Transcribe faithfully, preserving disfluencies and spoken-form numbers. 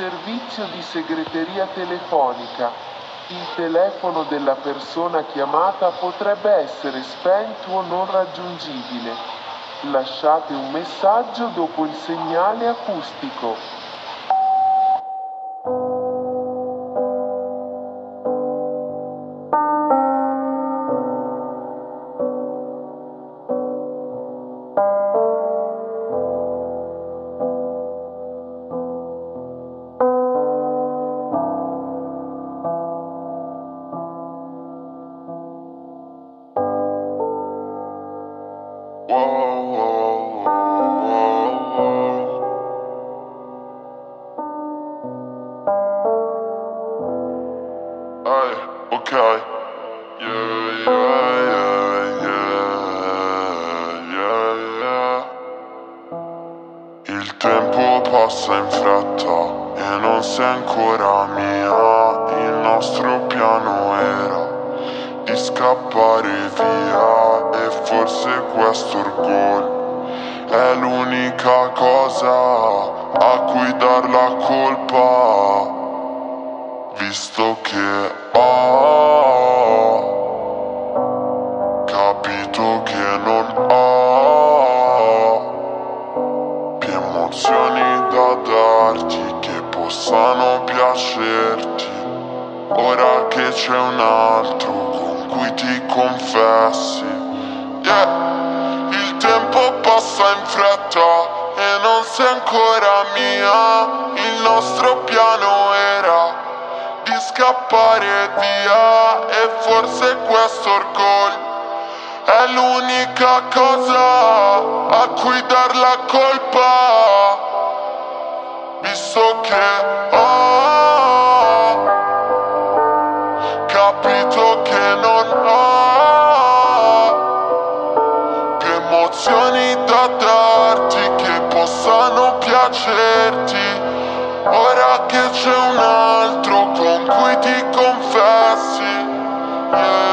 servizio di segreteria telefonica. Il telefono della persona chiamata potrebbe essere spento o non raggiungibile. Lasciate un messaggio dopo il segnale acustico. Ok, yeah, yeah, yeah, yeah, yeah, yeah. Il tempo passa in fretta e non sei ancora mia. Il nostro piano era di scappare via e forse questo orgoglio è l'unica cosa a cui dar la colpa. Visto che ho capito che non ho più emozioni da darti che possano piacerti. Ora che c'è un altro con cui ti confessi, yeah. Il tempo passa in fretta e non sei ancora mia. Il nostro piano era di scappare via e forse questo orgoglio è l'unica cosa a cui dar la colpa. Visto che ho capito che non ho più emozioni da darti che possano piacerti. Ora che c'è un altro con cui ti confessi, yeah.